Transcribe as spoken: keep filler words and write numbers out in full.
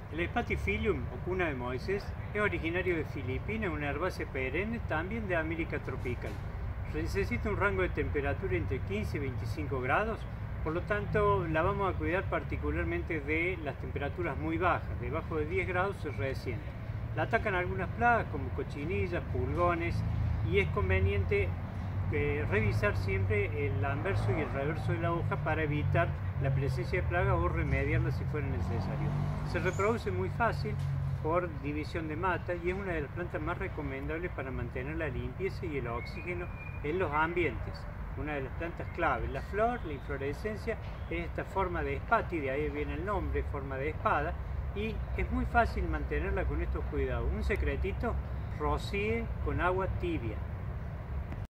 El Spathiphyllum, o cuna de Moisés, es originario de Filipinas, una herbácea perenne, también de América tropical. Necesita un rango de temperatura entre quince y veinticinco grados, por lo tanto la vamos a cuidar particularmente de las temperaturas muy bajas, debajo de diez grados se resiente. La atacan algunas plagas como cochinillas, pulgones, y es conveniente eh, revisar siempre el anverso y el reverso de la hoja para evitar la presencia de plagas o remediarla si fuera necesario. Se reproduce muy fácil por división de mata y es una de las plantas más recomendables para mantener la limpieza y el oxígeno en los ambientes. Una de las plantas clave. La flor, la inflorescencia, es esta forma de espati, de ahí viene el nombre, forma de espada, y es muy fácil mantenerla con estos cuidados. Un secretito: rocíe con agua tibia.